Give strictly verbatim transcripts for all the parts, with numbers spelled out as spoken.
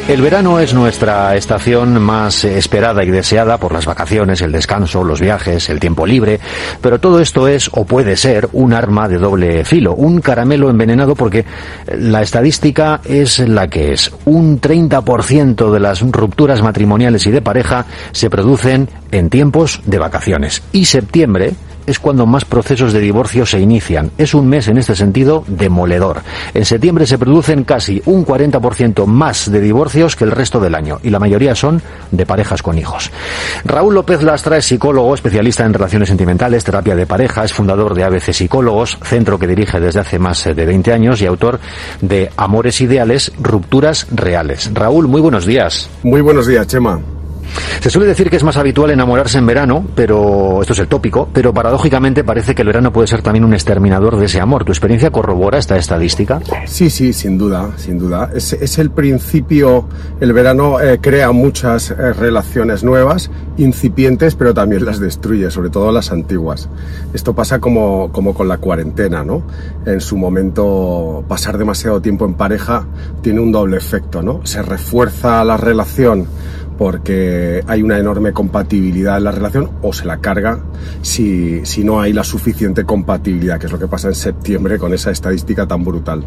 El verano es nuestra estación más esperada y deseada por las vacaciones, el descanso, los viajes, el tiempo libre, pero todo esto es o puede ser un arma de doble filo, un caramelo envenenado, porque la estadística es la que es. Un treinta por ciento de las rupturas matrimoniales y de pareja se producen en tiempos de vacaciones. Y septiembre es cuando más procesos de divorcio se inician. Es un mes en este sentido demoledor. En septiembre se producen casi un cuarenta por ciento más de divorcios que el resto del año, y la mayoría son de parejas con hijos. Raúl López Lastra es psicólogo, especialista en relaciones sentimentales, terapia de pareja, es fundador de A B C Psicólogos, centro que dirige desde hace más de veinte años, y autor de Amores Ideales, Rupturas Reales. Raúl, muy buenos días. Muy buenos días, Chema. Se suele decir que es más habitual enamorarse en verano, pero esto es el tópico, pero paradójicamente parece que el verano puede ser también un exterminador de ese amor. ¿Tu experiencia corrobora esta estadística? Sí, sí, sin duda, sin duda. Es, es el principio, el verano eh, crea muchas eh, relaciones nuevas, incipientes, pero también las destruye, sobre todo las antiguas. Esto pasa como, como con la cuarentena, ¿no? En su momento, pasar demasiado tiempo en pareja tiene un doble efecto, ¿no? Se refuerza la relación porque hay una enorme compatibilidad en la relación, o se la carga si, si no hay la suficiente compatibilidad, que es lo que pasa en septiembre con esa estadística tan brutal.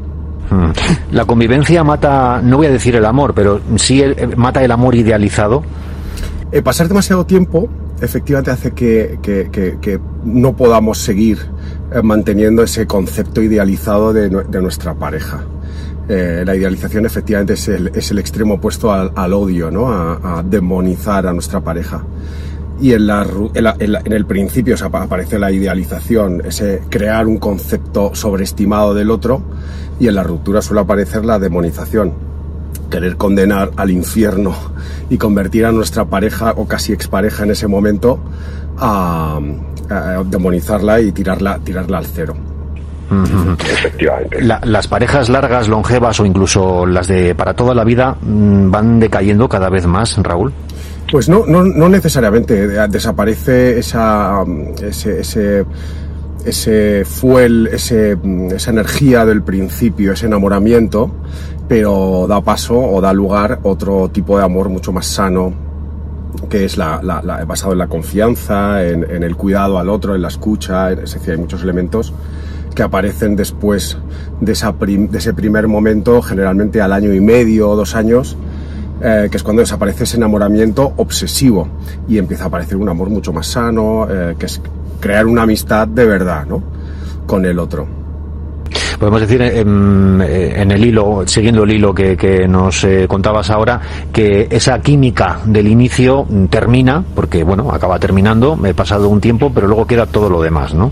La convivencia mata, no voy a decir el amor, pero sí el, mata el amor idealizado. Eh, pasar demasiado tiempo efectivamente hace que, que, que, que no podamos seguir eh, manteniendo ese concepto idealizado de, de nuestra pareja. Eh, la idealización efectivamente es el, es el extremo opuesto al, al odio, ¿no? A, a demonizar a nuestra pareja. Y en, la, en, la, en, la, en el principio, o sea, aparece la idealización, ese crear un concepto sobreestimado del otro, y en la ruptura suele aparecer la demonización, querer condenar al infierno y convertir a nuestra pareja o casi expareja en ese momento a, a demonizarla y tirarla, tirarla al cero. Uh-huh. Efectivamente. La, las parejas largas, longevas o incluso las de para toda la vida van decayendo cada vez más, Raúl. Pues no, no, no necesariamente. Desaparece esa, ese, ese, ese fuel, ese, esa energía del principio, ese enamoramiento, pero da paso o da lugar a otro tipo de amor mucho más sano, que es la, la, la, basado en la confianza, en, en el cuidado al otro, en la escucha. Es decir, hay muchos elementos que aparecen después de, esa prim, de ese primer momento, generalmente al año y medio o dos años, eh, que es cuando desaparece ese enamoramiento obsesivo y empieza a aparecer un amor mucho más sano, eh, que es crear una amistad de verdad, ¿no?, con el otro. Podemos decir, en, en el hilo, siguiendo el hilo que, que nos eh, contabas ahora, que esa química del inicio termina, porque bueno, acaba terminando, he pasado un tiempo, pero luego queda todo lo demás, ¿no?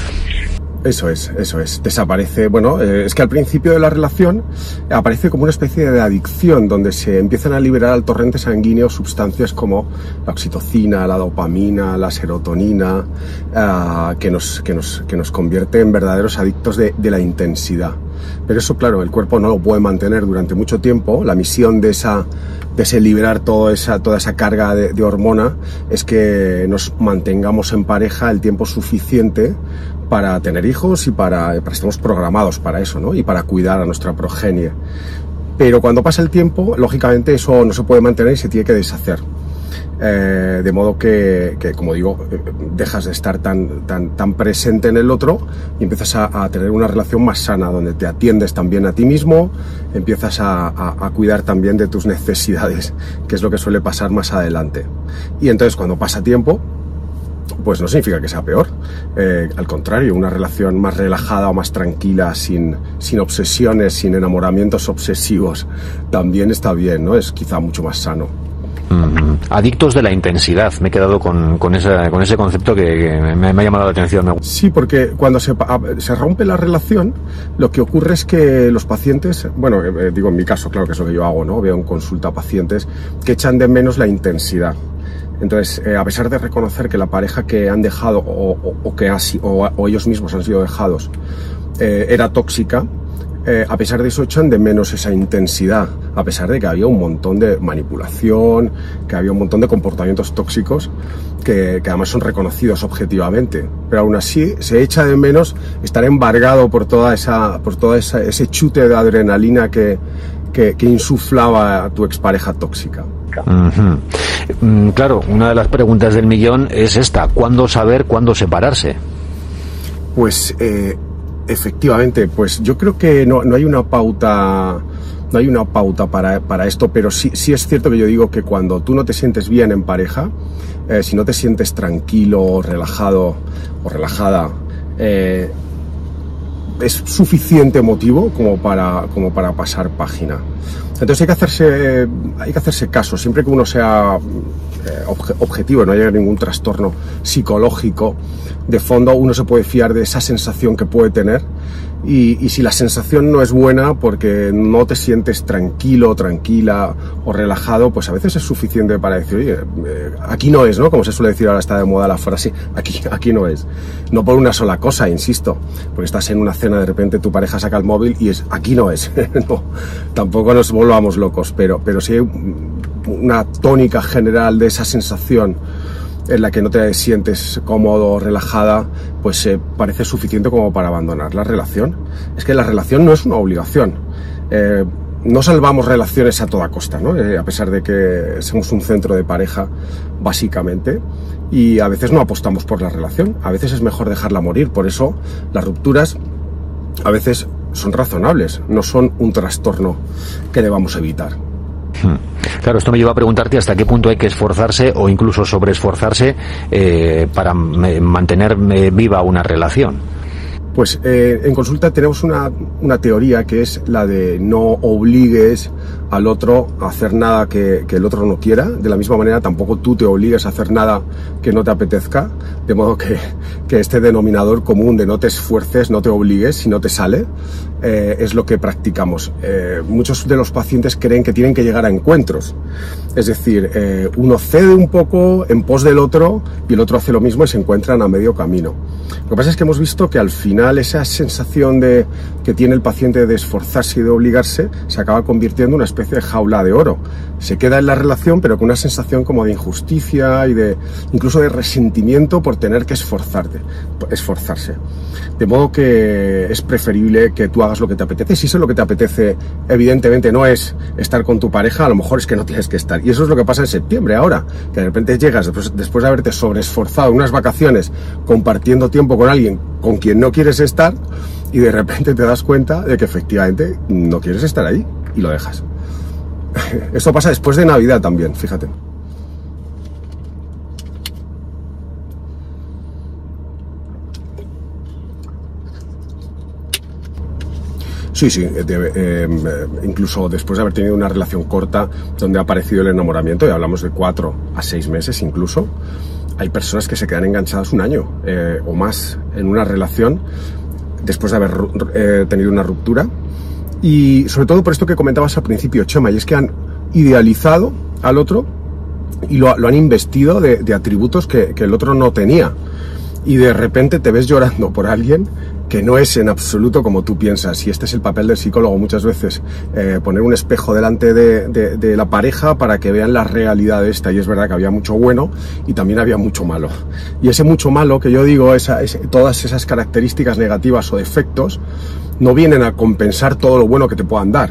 Eso es, eso es. Desaparece, bueno, eh, es que al principio de la relación aparece como una especie de adicción donde se empiezan a liberar al torrente sanguíneo sustancias como la oxitocina, la dopamina, la serotonina, uh, que nos, que nos, que nos convierte en verdaderos adictos de, de la intensidad. Pero eso, claro, el cuerpo no lo puede mantener durante mucho tiempo. La misión de esa, de ese liberar toda esa, toda esa carga de, de hormona es que nos mantengamos en pareja el tiempo suficiente para tener hijos y para, para estemos programados para eso, ¿no? Y para cuidar a nuestra progenie. Pero cuando pasa el tiempo, lógicamente eso no se puede mantener y se tiene que deshacer. Eh, de modo que, que, como digo, dejas de estar tan, tan, tan presente en el otro y empiezas a, a tener una relación más sana, donde te atiendes también a ti mismo, empiezas a, a, a cuidar también de tus necesidades, que es lo que suele pasar más adelante. Y entonces, cuando pasa tiempo, pues no significa que sea peor, eh, al contrario, una relación más relajada o más tranquila, sin, sin obsesiones, sin enamoramientos obsesivos, también está bien, ¿no? Es quizá mucho más sano. Mm-hmm. Adictos de la intensidad, me he quedado con, con, esa, con ese concepto que, que me, me ha llamado la atención. Sí, porque cuando se, se rompe la relación, lo que ocurre es que los pacientes, bueno, eh, digo en mi caso, claro que es lo que yo hago, ¿no? Veo en consulta pacientes que echan de menos la intensidad. Entonces, eh, a pesar de reconocer que la pareja que han dejado o, o, o que ha, o, o ellos mismos han sido dejados eh, era tóxica, eh, a pesar de eso echan de menos esa intensidad, a pesar de que había un montón de manipulación, que había un montón de comportamientos tóxicos que, que además son reconocidos objetivamente, pero aún así se echa de menos estar embargado por toda esa, por toda esa, ese chute de adrenalina que que, que insuflaba tu expareja tóxica. Uh-huh. Claro, una de las preguntas del millón es esta: ¿cuándo saber cuándo separarse? Pues eh, efectivamente, pues yo creo que no, no hay una pauta, no hay una pauta para, para esto, pero sí, sí es cierto que yo digo que cuando tú no te sientes bien en pareja, eh, si no te sientes tranquilo, relajado o relajada, eh, es suficiente motivo como para, como para pasar página. Entonces hay que hacerse, hay que hacerse caso, siempre que uno sea eh, obje, objetivo, no haya ningún trastorno psicológico de fondo, uno se puede fiar de esa sensación que puede tener, y, y si la sensación no es buena porque no te sientes tranquilo, tranquila o relajado, pues a veces es suficiente para decir, oye, eh, aquí no es, ¿no? Como se suele decir ahora, está de moda la frase, aquí, aquí no es. No por una sola cosa, insisto, porque estás en una cena, de repente tu pareja saca el móvil y es, aquí no es. No, tampoco nos volvamos locos, pero, pero sí hay una tónica general de esa sensación en la que no te sientes cómodo o relajada, pues eh, parece suficiente como para abandonar la relación. Es que la relación no es una obligación. Eh, no salvamos relaciones a toda costa, ¿no? Eh, a pesar de que somos un centro de pareja, básicamente, y a veces no apostamos por la relación. A veces es mejor dejarla morir. Por eso las rupturas a veces son razonables, no son un trastorno que debamos evitar. Claro, esto me lleva a preguntarte hasta qué punto hay que esforzarse o incluso sobreesforzarse eh, para mantener eh, viva una relación. Pues eh, en consulta tenemos una, una teoría que es la de no obligues al otro a hacer nada que, que el otro no quiera. De la misma manera, tampoco tú te obligues a hacer nada que no te apetezca. De modo que, que este denominador común de no te esfuerces, no te obligues, si no te sale, eh, es lo que practicamos. Eh, muchos de los pacientes creen que tienen que llegar a encuentros. Es decir, eh, uno cede un poco en pos del otro y el otro hace lo mismo y se encuentran a medio camino. Lo que pasa es que hemos visto que al final esa sensación de, que tiene el paciente de esforzarse y de obligarse se acaba convirtiendo en una especie de jaula de oro. Se queda en la relación, pero con una sensación como de injusticia y de incluso de resentimiento por tener que esforzarte, esforzarse. De modo que es preferible que tú hagas lo que te apetece. Si eso es lo que te apetece, evidentemente no es estar con tu pareja, a lo mejor es que no tienes que estar. Y eso es lo que pasa en septiembre ahora, que de repente llegas después, después de haberte sobreesforzado unas vacaciones compartiendo tiempo con alguien con quien no quieres estar, y de repente te das cuenta de que efectivamente no quieres estar ahí y lo dejas. Esto pasa después de Navidad también, fíjate. Sí, sí, eh, eh, incluso después de haber tenido una relación corta donde ha aparecido el enamoramiento, y hablamos de cuatro a seis meses incluso, hay personas que se quedan enganchadas un año eh, o más en una relación después de haber eh, tenido una ruptura, y sobre todo por esto que comentabas al principio, Chema, y es que han idealizado al otro y lo, lo han investido de, de atributos que, que el otro no tenía, y de repente te ves llorando por alguien que no es en absoluto como tú piensas. Y este es el papel del psicólogo muchas veces, eh, poner un espejo delante de, de, de la pareja para que vean la realidad de esta. Y es verdad que había mucho bueno y también había mucho malo, y ese mucho malo que yo digo, esa, esa, todas esas características negativas o defectos no vienen a compensar todo lo bueno que te puedan dar,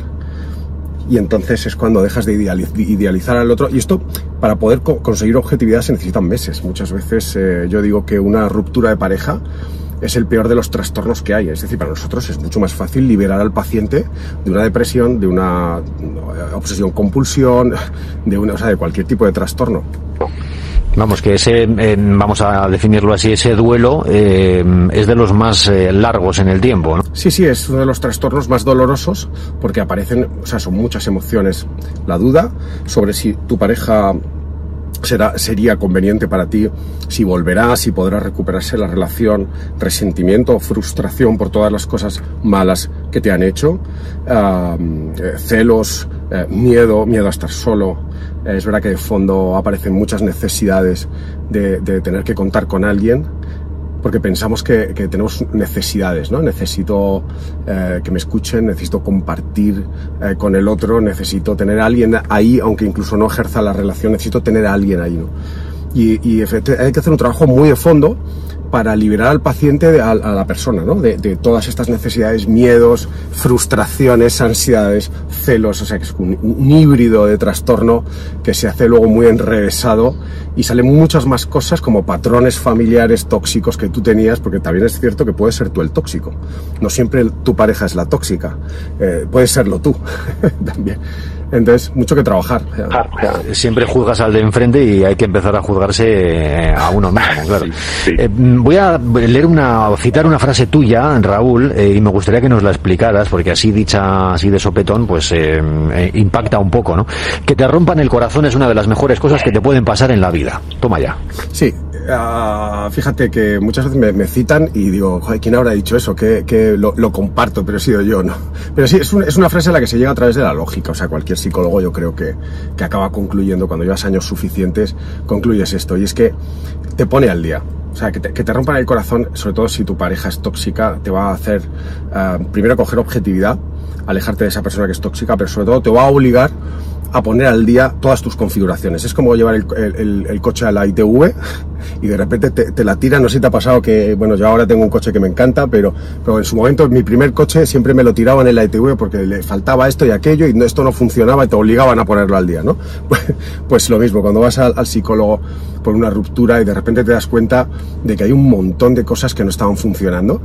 y entonces es cuando dejas de idealizar al otro. Y esto, para poder co conseguir objetividad, se necesitan meses. Muchas veces eh, yo digo que una ruptura de pareja es el peor de los trastornos que hay. Es decir, para nosotros es mucho más fácil liberar al paciente de una depresión, de una obsesión compulsión, de una, o sea, de cualquier tipo de trastorno. Vamos, que ese, eh, vamos a definirlo así, ese duelo eh, es de los más eh, largos en el tiempo, ¿no? Sí, sí, es uno de los trastornos más dolorosos porque aparecen, o sea, son muchas emociones. La duda sobre si tu pareja será, sería conveniente para ti, si volverá, si podrá recuperarse la relación, resentimiento, frustración por todas las cosas malas que te han hecho, uh, celos, uh, miedo, miedo a estar solo. Es verdad que de fondo aparecen muchas necesidades de, de tener que contar con alguien, porque pensamos que, que tenemos necesidades, ¿no? Necesito eh, que me escuchen, necesito compartir eh, con el otro, necesito tener a alguien ahí, aunque incluso no ejerza la relación, necesito tener a alguien ahí, ¿no? Y, y hay que hacer un trabajo muy de fondo para liberar al paciente, de, a, a la persona, ¿no? De, de todas estas necesidades, miedos, frustraciones, ansiedades, celos, o sea que es un, un híbrido de trastorno que se hace luego muy enrevesado y salen muchas más cosas como patrones familiares tóxicos que tú tenías, porque también es cierto que puedes ser tú el tóxico, no siempre tu pareja es la tóxica, eh, puedes serlo tú también. Entonces, mucho que trabajar. Siempre juzgas al de enfrente y hay que empezar a juzgarse a uno mismo, claro. Sí, sí. Eh, voy a leer una, citar una frase tuya, Raúl, eh, y me gustaría que nos la explicaras, porque así dicha, así de sopetón, pues eh, eh, impacta un poco, ¿no? Que te rompan el corazón es una de las mejores cosas que te pueden pasar en la vida. Toma ya. Sí. Uh, fíjate que muchas veces me, me citan y digo, joder, ¿quién habrá dicho eso? Que, que lo, lo comparto, pero he sido yo, ¿no? Pero sí, es, un, es una frase a la que se llega a través de la lógica, o sea, cualquier psicólogo yo creo que, que acaba concluyendo, cuando llevas años suficientes, concluyes esto, y es que te pone al día. O sea, que te, que te rompan el corazón, sobre todo si tu pareja es tóxica, te va a hacer, uh, primero, coger objetividad, alejarte de esa persona que es tóxica, pero sobre todo te va a obligar a poner al día todas tus configuraciones. Es como llevar el, el, el coche a la I T V y de repente te, te la tiran. No sé si te ha pasado que, bueno, yo ahora tengo un coche que me encanta, pero, pero en su momento mi primer coche siempre me lo tiraban en la I T V porque le faltaba esto y aquello y esto no funcionaba y te obligaban a ponerlo al día, ¿no? Pues, pues lo mismo, cuando vas al, al psicólogo por una ruptura y de repente te das cuenta de que hay un montón de cosas que no estaban funcionando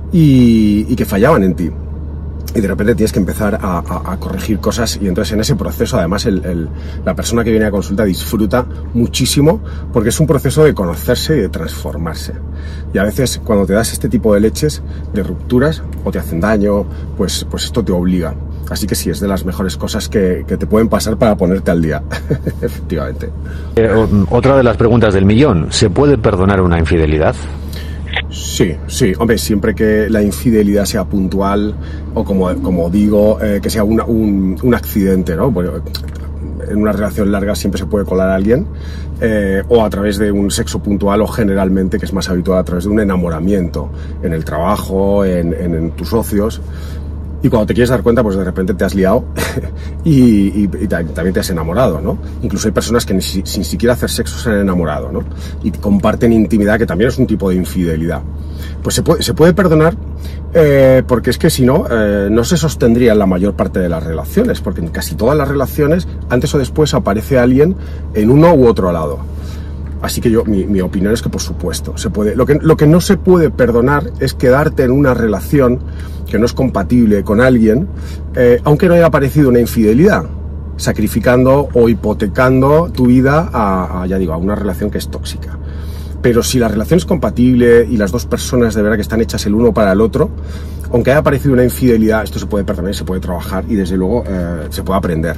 y, y que fallaban en ti. Y de repente tienes que empezar a, a, a corregir cosas, y entonces en ese proceso además el, el, la persona que viene a consulta disfruta muchísimo, porque es un proceso de conocerse y de transformarse. Y a veces cuando te das este tipo de leches, de rupturas, o te hacen daño, pues, pues esto te obliga. Así que sí, es de las mejores cosas que, que te pueden pasar para ponerte al día, efectivamente. Eh, otra de las preguntas del millón, ¿se puede perdonar una infidelidad? Sí, sí, hombre, siempre que la infidelidad sea puntual o como, como digo, eh, que sea una, un, un accidente, ¿no? Porque en una relación larga siempre se puede colar a alguien, eh, o a través de un sexo puntual, o generalmente, que es más habitual, a través de un enamoramiento en el trabajo, en, en, en tus socios. Y cuando te quieres dar cuenta, pues de repente te has liado y, y, y también te has enamorado, ¿no? Incluso hay personas que ni, sin siquiera hacer sexo se han enamorado, ¿no? Y comparten intimidad, que también es un tipo de infidelidad. Pues se puede, se puede perdonar, eh, porque es que si no, eh, no se sostendría en la mayor parte de las relaciones, porque en casi todas las relaciones, antes o después, aparece alguien en uno u otro lado. Así que yo, mi, mi opinión es que por supuesto se puede. Lo que, lo que no se puede perdonar es quedarte en una relación que no es compatible con alguien, eh, aunque no haya aparecido una infidelidad, sacrificando o hipotecando tu vida a, a, ya digo, a una relación que es tóxica. Pero si la relación es compatible y las dos personas de verdad que están hechas el uno para el otro, aunque haya aparecido una infidelidad, esto se puede perdonar, se puede trabajar y desde luego eh, se puede aprender.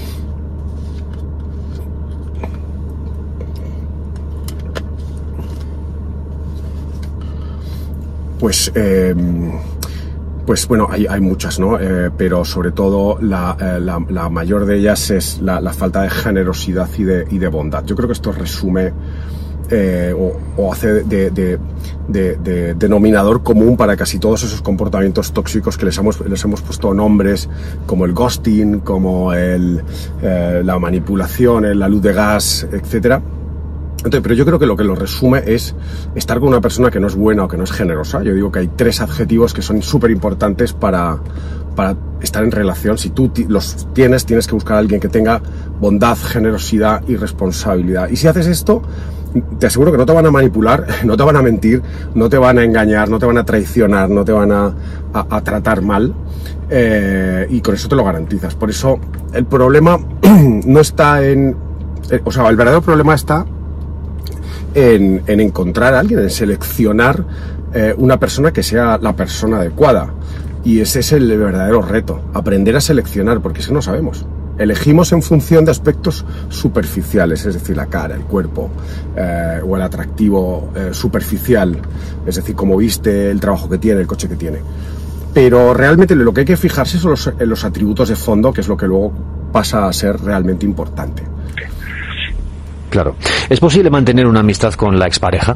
Pues, eh, pues bueno, hay, hay muchas, ¿no? Eh, pero sobre todo la, eh, la, la mayor de ellas es la, la falta de generosidad y de, y de bondad. Yo creo que esto resume eh, o, o hace de, de, de, de denominador común para casi todos esos comportamientos tóxicos que les hemos, les hemos puesto nombres, como el ghosting, como el, eh, la manipulación, la luz de gas, etcétera. Entonces, pero yo creo que lo que lo resume es estar con una persona que no es buena o que no es generosa. Yo digo que hay tres adjetivos que son súper importantes para, para estar en relación. Si tú los tienes, tienes que buscar a alguien que tenga bondad, generosidad y responsabilidad. Y si haces esto, te aseguro que no te van a manipular, no te van a mentir, no te van a engañar, no te van a traicionar, no te van a, a, a tratar mal. Eh, y con eso te lo garantizas. Por eso el problema no está en... Eh, o sea, el verdadero problema está En, en encontrar a alguien, en seleccionar eh, una persona que sea la persona adecuada. Y ese es el verdadero reto, aprender a seleccionar, porque eso no sabemos. Elegimos en función de aspectos superficiales, es decir, la cara, el cuerpo, eh, o el atractivo eh, superficial, es decir, cómo viste, el trabajo que tiene, el coche que tiene. Pero realmente lo que hay que fijarse son los, en los atributos de fondo, que es lo que luego pasa a ser realmente importante. Claro. ¿Es posible mantener una amistad con la expareja?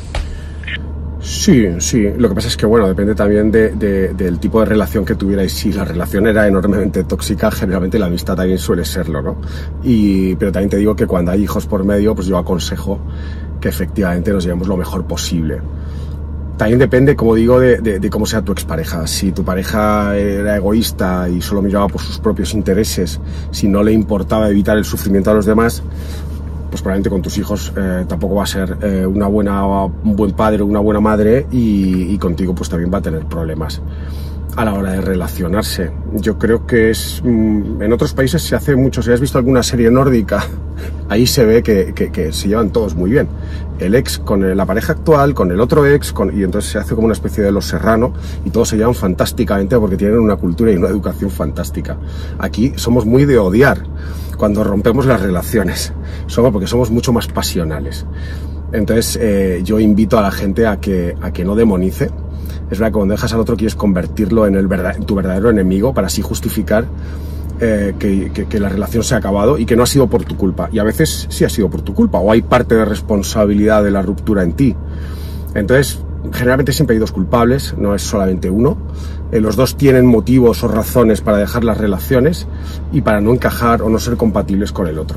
Sí, sí. Lo que pasa es que, bueno, depende también de, de, del tipo de relación que tuvierais. Si la relación era enormemente tóxica, generalmente la amistad también suele serlo, ¿no? Y, pero también te digo que cuando hay hijos por medio, pues yo aconsejo que efectivamente nos llevemos lo mejor posible. También depende, como digo, de, de, de cómo sea tu expareja. Si tu pareja era egoísta y solo miraba por sus propios intereses, si no le importaba evitar el sufrimiento a los demás, pues probablemente con tus hijos eh, tampoco va a ser eh, una buena, un buen padre o una buena madre, y, y contigo pues también va a tener problemas a la hora de relacionarse. Yo creo que es... En otros países se hace mucho. Si has visto alguna serie nórdica, ahí se ve que, que, que se llevan todos muy bien. El ex con la pareja actual, con el otro ex, con, y entonces se hace como una especie de Los Serrano, y todos se llevan fantásticamente porque tienen una cultura y una educación fantástica. Aquí somos muy de odiar cuando rompemos las relaciones, somos porque somos mucho más pasionales. Entonces eh, yo invito a la gente a que, a que no demonice. Es verdad que cuando dejas al otro quieres convertirlo en, el verdad, en tu verdadero enemigo para así justificar eh, que, que, que la relación se ha acabado y que no ha sido por tu culpa. Y a veces sí ha sido por tu culpa, o hay parte de responsabilidad de la ruptura en ti. Entonces, generalmente siempre hay dos culpables, no es solamente uno. Eh, los dos tienen motivos o razones para dejar las relaciones y para no encajar o no ser compatibles con el otro.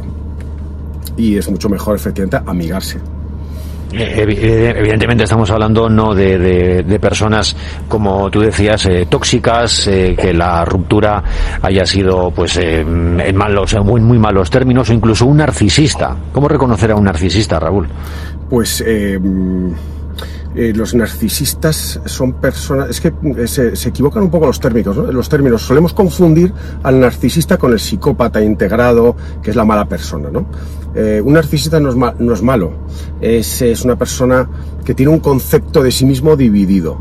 Y es mucho mejor, efectivamente, amigarse. Evidentemente estamos hablando no de, de, de personas, como tú decías, eh, tóxicas, eh, que la ruptura haya sido pues eh, en malos, muy, muy malos términos, o incluso un narcisista. ¿Cómo reconocer a un narcisista, Raúl? Pues eh, eh, los narcisistas son personas... Es que se, se equivocan un poco los términos, ¿no? Los términos. Solemos confundir al narcisista con el psicópata integrado, que es la mala persona, ¿no? Eh, un narcisista no es, ma no es malo, es, es una persona que tiene un concepto de sí mismo dividido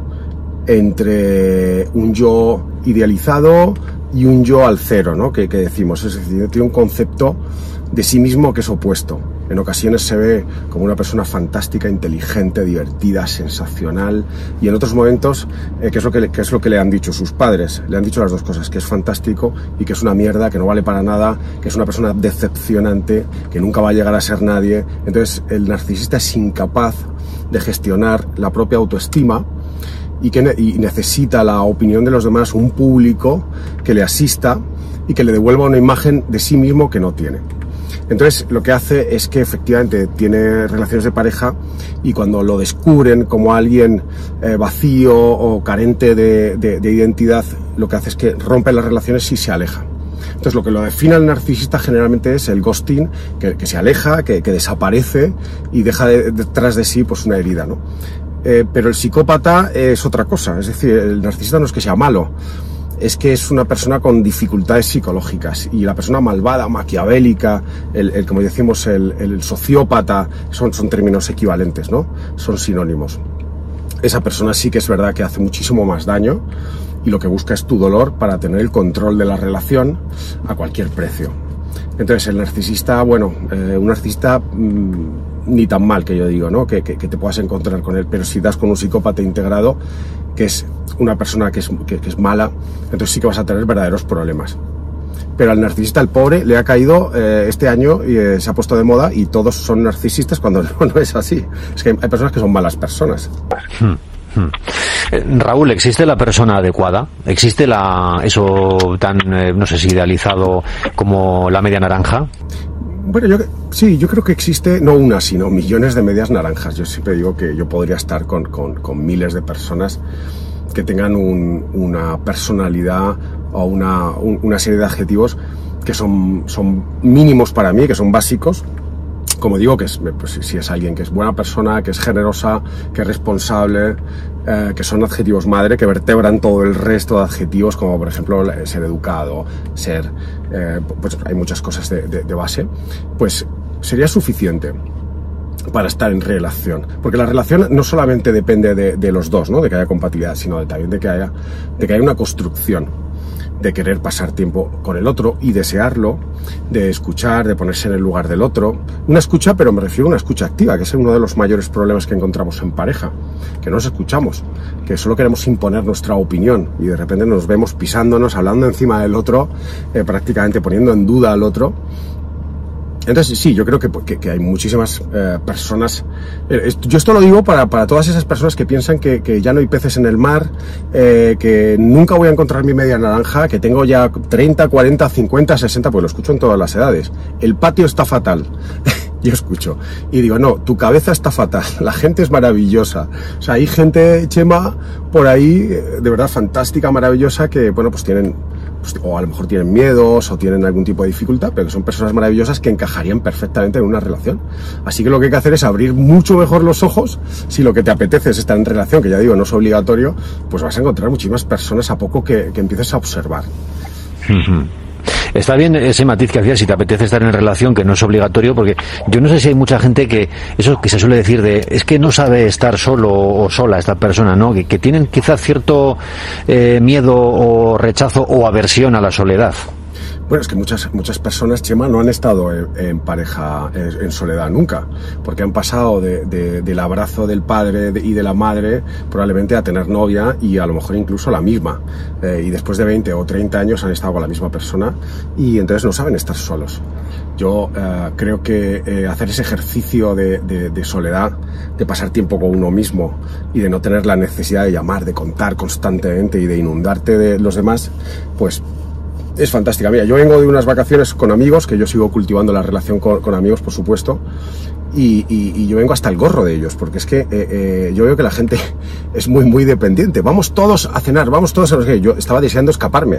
entre un yo idealizado y un yo al cero, ¿no? Que, que decimos, es decir, tiene un concepto de sí mismo que es opuesto. En ocasiones se ve como una persona fantástica, inteligente, divertida, sensacional, y en otros momentos, eh, ¿qué es lo que le, qué es lo que le han dicho sus padres? Le han dicho las dos cosas, que es fantástico y que es una mierda, que no vale para nada, que es una persona decepcionante, que nunca va a llegar a ser nadie. Entonces el narcisista es incapaz de gestionar la propia autoestima y que ne y necesita la opinión de los demás, un público que le asista y que le devuelva una imagen de sí mismo que no tiene. Entonces lo que hace es que efectivamente tiene relaciones de pareja, y cuando lo descubren como alguien eh, vacío o carente de, de, de identidad, lo que hace es que rompe las relaciones y se aleja. Entonces lo que lo define al narcisista generalmente es el ghosting, que, que se aleja, que, que desaparece y deja de, detrás de sí pues una herida, ¿no? Eh, pero el psicópata es otra cosa, es decir, el narcisista no es que sea malo, es que es una persona con dificultades psicológicas, y la persona malvada, maquiavélica, el, el como decimos, el, el sociópata, son, son términos equivalentes, ¿no? Son sinónimos. Esa persona sí que es verdad que hace muchísimo más daño, y lo que busca es tu dolor para tener el control de la relación a cualquier precio. Entonces el narcisista, bueno, eh, un narcisista mmm, ni tan mal, que yo digo, ¿no? Que, que, que te puedas encontrar con él, pero si das con un psicópata integrado, que es una persona que es, que, que es mala, entonces sí que vas a tener verdaderos problemas. Pero al narcisista, el pobre, le ha caído eh, este año y eh, se ha puesto de moda, y todos son narcisistas cuando no, no es así. Es que hay personas que son malas personas. Hmm. Hmm. Eh, Raúl, ¿existe la persona adecuada? ¿Existe la eso tan, eh, no sé si idealizado como la media naranja? Bueno, yo, sí, yo creo que existe no una, sino millones de medias naranjas. Yo siempre digo que yo podría estar con, con, con miles de personas que tengan un, una personalidad o una, un, una serie de adjetivos que son, son mínimos para mí, que son básicos. Como digo, que es, pues, si es alguien que es buena persona, que es generosa, que es responsable, eh, que son adjetivos madre, que vertebran todo el resto de adjetivos, como por ejemplo ser educado, ser, eh, pues hay muchas cosas de, de, de base, pues sería suficiente para estar en relación. Porque la relación no solamente depende de, de los dos, ¿no? De que haya compatibilidad, sino de, también de que haya, de que haya una construcción, de querer pasar tiempo con el otro y desearlo, de escuchar, de ponerse en el lugar del otro. Una escucha, pero me refiero a una escucha activa, que es uno de los mayores problemas que encontramos en pareja, que no nos escuchamos, que solo queremos imponer nuestra opinión, y de repente nos vemos pisándonos, hablando encima del otro, eh, prácticamente poniendo en duda al otro. Entonces sí, yo creo que, que, que hay muchísimas eh, personas. Eh, yo esto lo digo para, para todas esas personas que piensan que, que ya no hay peces en el mar, eh, que nunca voy a encontrar mi media naranja, que tengo ya treinta, cuarenta, cincuenta, sesenta, pues lo escucho en todas las edades. El patio está fatal. yo escucho. Y digo, no, tu cabeza está fatal, la gente es maravillosa. O sea, hay gente, Chema, por ahí, de verdad fantástica, maravillosa, que, bueno, pues tienen, pues, o a lo mejor tienen miedos, o tienen algún tipo de dificultad, pero que son personas maravillosas que encajarían perfectamente en una relación. Así que lo que hay que hacer es abrir mucho mejor los ojos. Si lo que te apetece es estar en relación, que ya digo, no es obligatorio, pues vas a encontrar muchísimas personas a poco que, que empieces a observar. Uh-huh. Está bien ese matiz que hacías, si te apetece estar en relación, que no es obligatorio, porque yo no sé si hay mucha gente que, eso que se suele decir de, es que no sabe estar solo o sola esta persona, ¿no? Que, que tienen quizás cierto eh, miedo o rechazo o aversión a la soledad. Bueno, es que muchas muchas personas, Chema, no han estado en, en pareja, en, en soledad nunca, porque han pasado de, de, del abrazo del padre y de la madre probablemente a tener novia y a lo mejor incluso la misma. Eh, y después de veinte o treinta años han estado con la misma persona y entonces no saben estar solos. Yo eh, creo que eh, hacer ese ejercicio de, de, de soledad, de pasar tiempo con uno mismo y de no tener la necesidad de llamar, de contar constantemente y de inundarte de los demás, pues es fantástica. Mira, yo vengo de unas vacaciones con amigos, que yo sigo cultivando la relación con, con amigos, por supuesto, y, y, y yo vengo hasta el gorro de ellos, porque es que eh, eh, yo veo que la gente es muy, muy dependiente. Vamos todos a cenar, vamos todos a los que yo estaba deseando escaparme.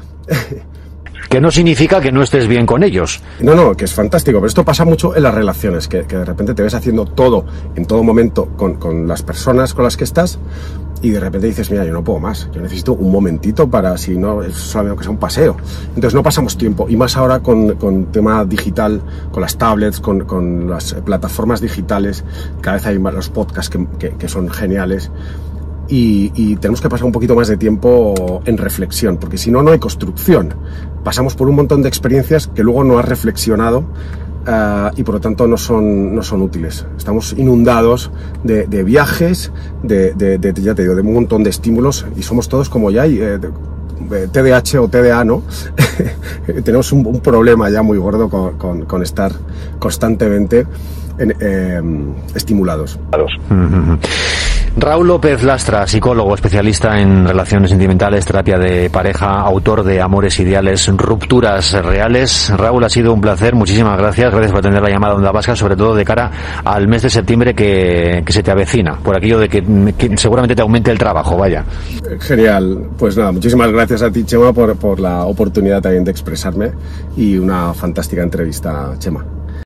Que no significa que no estés bien con ellos. No, no, que es fantástico, pero esto pasa mucho en las relaciones, que, que de repente te ves haciendo todo, en todo momento, con, con las personas con las que estás, y de repente dices, mira, yo no puedo más, yo necesito un momentito para, si no, es solamente que sea un paseo. Entonces no pasamos tiempo, y más ahora con, con tema digital, con las tablets, con, con las plataformas digitales, cada vez hay más los podcasts que, que, que son geniales. Y, y tenemos que pasar un poquito más de tiempo en reflexión, porque si no, no hay construcción. Pasamos por un montón de experiencias que luego no has reflexionado uh, y por lo tanto no son, no son útiles. Estamos inundados de, de viajes, de, de, de, ya te digo, de un montón de estímulos y somos todos como ya hay eh, de, T D A H o T D A, ¿no? Tenemos un, un problema ya muy gordo con, con, con estar constantemente en, eh, estimulados. Uh-huh. Raúl López Lastra, psicólogo, especialista en relaciones sentimentales, terapia de pareja, autor de Amores Ideales, Rupturas Reales. Raúl, ha sido un placer, muchísimas gracias, gracias por atender la llamada de Onda Vasca, sobre todo de cara al mes de septiembre que, que se te avecina, por aquello de que, que seguramente te aumente el trabajo, vaya. Genial, pues nada, muchísimas gracias a ti, Chema, por, por la oportunidad también de expresarme y una fantástica entrevista, Chema.